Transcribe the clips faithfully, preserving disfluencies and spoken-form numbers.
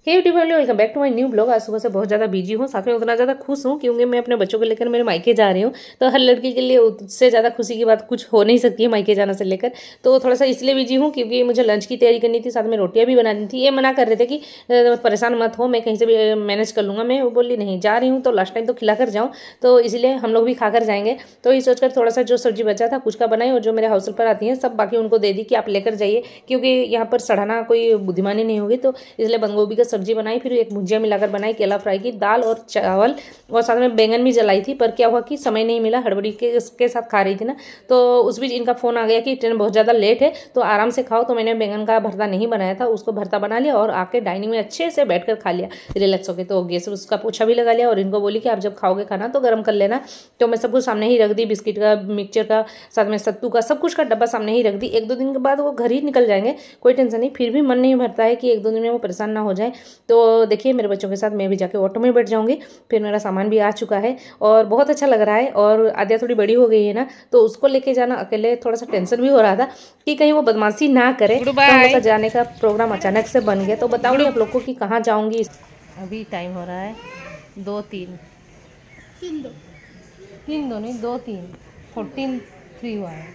Hey YouTube, welcome back to my new blog. आज सुबह से बहुत ज़्यादा बिजी हूँ, साथ में उतना ज़्यादा खुश हूँ क्योंकि मैं अपने बच्चों को लेकर मेरे मायके जा रही हूँ। तो हर लड़की के लिए उससे ज़्यादा खुशी की बात कुछ हो नहीं सकती है मायके जाने से लेकर। तो थोड़ा सा इसलिए बिजी हूँ क्योंकि मुझे लंच की तैयारी करनी थी, साथ में रोटियाँ भी बनानी थी। ये मना कर रहे थे कि परेशान मत हो, मैं कहीं से भी मैनेज कर लूँगा। मैं बोली नहीं, जा रही हूँ तो लास्ट टाइम तो खिला कर जाऊँ, तो इसलिए हम लोग भी खा कर जाएंगे। तो ये सोचकर थोड़ा सा जो सब्जी बचा था कुछ का बनाई, और जो मेरे हाउस पर आती हैं सब बाकी उनको दे दी कि आप लेकर जाइए, क्योंकि यहाँ पर सड़ाना कोई बुद्धिमानी नहीं होगी। तो इसलिए बंद गोभी का सब्जी बनाई, फिर एक भुजिया मिलाकर बनाई, केला फ्राई की, दाल और चावल, और साथ में बैंगन भी जलाई थी। पर क्या हुआ कि समय नहीं मिला, हड़बड़ी के इसके साथ खा रही थी ना। तो उस बीच इनका फ़ोन आ गया कि ट्रेन बहुत ज़्यादा लेट है तो आराम से खाओ। तो मैंने बैंगन का भरता नहीं बनाया था, उसको भरता बना लिया और आके डाइनिंग में अच्छे से बैठकर खा लिया रिलैक्स होकर। तो गैस उसका पोछा भी लगा लिया और इनको बोली कि आप जब खाओगे खाना तो गर्म कर लेना। तो मैं सब कुछ सामने ही रख दी, बिस्किट का, मिक्सचर का, साथ में सत्तू का, सब कुछ का डब्बा सामने ही रख दी। एक दो दिन के बाद वो घर ही निकल जाएंगे, कोई टेंशन नहीं। फिर भी मन नहीं भरता है कि एक दो दिन में वो परेशान ना हो जाए। तो देखिए मेरे बच्चों के साथ मैं भी जाके ऑटो में बैठ जाऊंगी। फिर मेरा सामान भी आ चुका है और बहुत अच्छा लग रहा है। और आद्या थोड़ी बड़ी हो गई है ना, तो उसको लेके जाना अकेले थोड़ा सा टेंशन भी हो रहा था कि कहीं वो बदमाशी ना करे। तो हम लोग का जाने का प्रोग्राम अचानक से बन गया। तो बताऊंगी आप लोग को कि कहाँ जाऊंगी। अभी टाइम हो रहा है दो तीन तीन दो तीन दो नहीं दो तीन फोर्टीन थ्री हुआ है।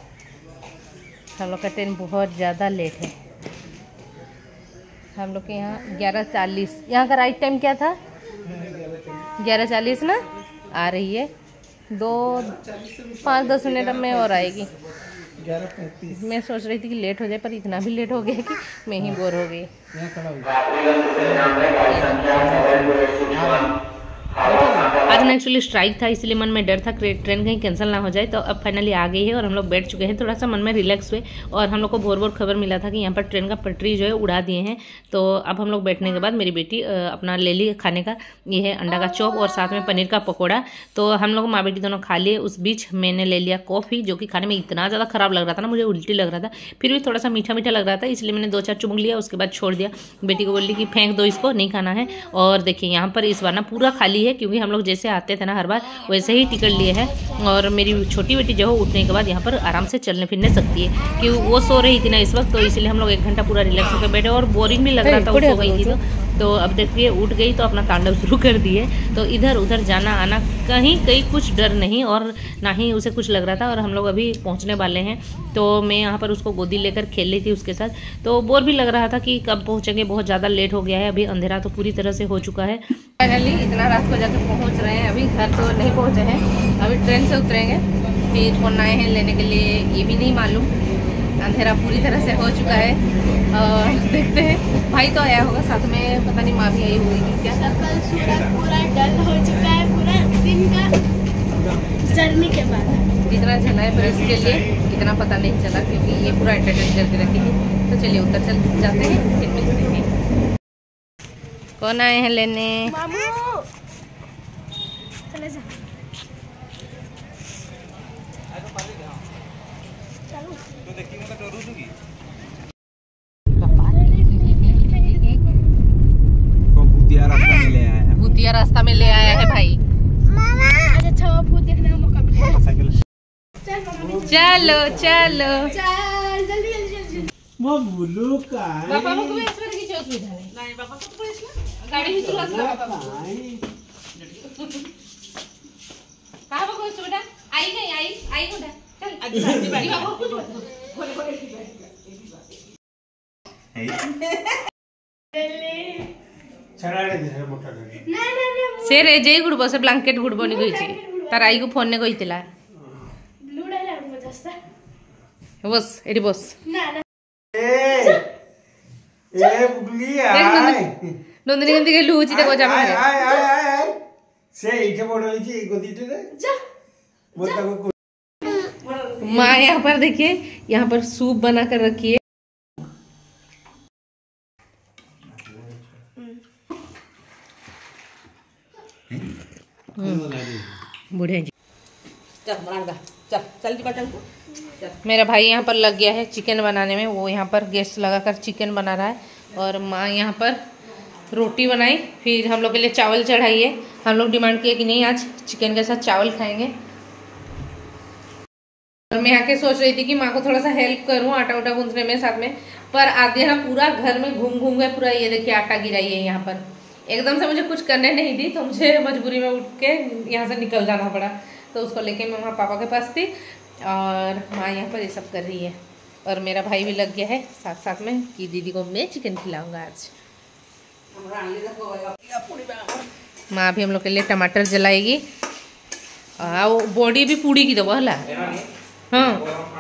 हम लोग का ट्रेन बहुत ज़्यादा लेट है। हम लोग के यहाँ ग्यारह चालीस, यहाँ का राइट टाइम क्या था? ग्यारह चालीस ना आ रही है। दो पाँच दस मिनट में और आएगी। मैं सोच रही थी कि लेट हो जाए, पर इतना भी लेट हो गया कि मैं ही बोर हो गई। आज ना एक्चुअली स्ट्राइक था, इसलिए मन में डर था ट्रेन कहीं कैंसिल ना हो जाए। तो अब फाइनली आ गई है और हम लोग बैठ चुके हैं। थोड़ा सा मन में रिलैक्स हुए और हम लोग को भोर भोर खबर मिला था कि यहाँ पर ट्रेन का पटरी जो है उड़ा दिए हैं। तो अब हम लोग बैठने के बाद मेरी बेटी अपना ले ली खाने का, ये है अंडा का चॉप और साथ में पनीर का पकौड़ा। तो हम लोग माँ बेटी दोनों खा लिए। उस बीच मैंने ले लिया कॉफ़ी, जो कि खाने में इतना ज़्यादा ख़राब लग रहा था ना, मुझे उल्टी लग रहा था। फिर भी थोड़ा सा मीठा मीठा लग रहा था, इसलिए मैंने दो चार चुमुक लिया, उसके बाद छोड़ दिया। बेटी को बोली कि फेंक दो, इसको नहीं खाना है। और देखिए यहाँ पर इस बार ना पूरा खाली है, क्योंकि हम लोग जैसे आते थे ना हर बार वैसे ही टिकट लिए हैं। और मेरी छोटी बेटी जो है उठने के बाद यहाँ पर आराम से चलने फिरने सकती है, कि वो सो रही थी ना इस वक्त। तो इसलिए हम लोग एक घंटा पूरा रिलैक्स होकर बैठे और बोरिंग भी लग रहा था, वो सो गई थी तो तो अब देखिए उठ गई तो अपना तांडव शुरू कर दिए। तो इधर उधर जाना आना, कहीं कहीं कुछ डर नहीं और ना ही उसे कुछ लग रहा था। और हम लोग अभी पहुंचने वाले हैं। तो मैं यहाँ पर उसको गोदी लेकर खेल रही थी उसके साथ। तो बोर भी लग रहा था कि कब पहुँचेंगे, बहुत ज़्यादा लेट हो गया है। अभी अंधेरा तो पूरी तरह से हो चुका है। फाइनली इतना रात को जाकर पहुँच रहे हैं। अभी घर तो नहीं पहुँचे हैं, अभी ट्रेन से उतरेंगे। फिर कौन आए हैं लेने के लिए ये भी नहीं मालूम। अंधेरा पूरी तरह से हो चुका है और देखते हैं। भाई तो आया होगा साथ में, पता नहीं माँ भी आई होगी क्या। कल सूरज पूरा डल हो चुका है, पूरा दिन का जर्नी के बाद जितना चला है, पर इसके लिए इतना पता नहीं चला क्योंकि ये पूरा एंटरटेन करके रखी थी। तो चलिए उतर चल जाते हैं, फिर मिलते हैं। कौन आए हैं लेने? मामू चले जा। भूतिया रास्ता में ले आया है भाई। आज अच्छा वो भूत देखने का मौका मिला। चलो चलो चल जल्दी जल्दी जल्दी। वो बोलो का बाबा को ऐश्वर्य की चोट हुई है। नहीं बाबा को तो इसला गाड़ी ही चला सा बाबा कहां को इसको बेटा आई नहीं आई आई कोडा चल आज साथी बाड़ी बाबा कुछ बोले बोले की छड़ा रे दे मोटा रे ना ना ना से रे जय गुड बसे ब्लैंकेट गुड बनी गई छी तार आई को फोन ने कहितला लुडा लागो जस्ता बस एडी बस ना ना ए ए बुगली आय नंदिनी गंदी के लूची देखो जा आय आय आय आय से इथे बड़ होई गोदीटे रे जा बोलता को माँ यहाँ पर देखिए, यहाँ पर सूप बना कर रखी है। बूढ़े जी चल चल चल। मेरा भाई यहाँ पर लग गया है चिकन बनाने में। वो यहाँ पर गैस लगाकर चिकन बना रहा है और माँ यहाँ पर रोटी बनाई। फिर हम लोग के लिए चावल चढ़ाई है। हम लोग डिमांड किए कि नहीं आज चिकन के साथ चावल खाएंगे। और मैं आके सोच रही थी कि माँ को थोड़ा सा हेल्प करूँ आटा उटा गूंथने में, साथ में पर आगे ना पूरा घर में घूम घूम गए पूरा। ये देखिए आटा गिराई है यहाँ पर। एकदम से मुझे कुछ करने नहीं दी तो मुझे मजबूरी में उठ के यहाँ से निकल जाना पड़ा। तो उसको लेके मैं वहाँ पापा के पास थी और माँ यहाँ पर ये सब कर रही है। और मेरा भाई भी लग गया है साथ साथ में कि दीदी को मैं चिकन खिलाऊंगा आज। माँ भी हम लोग के लिए टमाटर जलाएगी और बॉडी भी पूड़ी की दबा हला। हाँ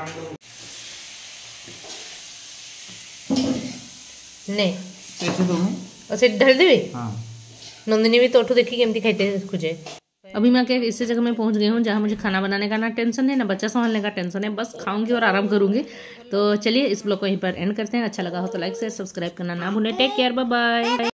नहीं अच्छे ढल देवी। हाँ नंदिनी भी तो देखी केमती खाते खुजे। अभी मैं क्या इसी जगह में पहुंच गई हूँ जहाँ मुझे खाना बनाने का ना टेंशन है ना बच्चा संभालने का टेंशन है। बस खाऊंगी और आराम करूंगी। तो चलिए इस ब्लॉग को यहीं पर एंड करते हैं। अच्छा लगा हो तो लाइक शेयर सब्सक्राइब करना ना भूलें। Take care, bye bye.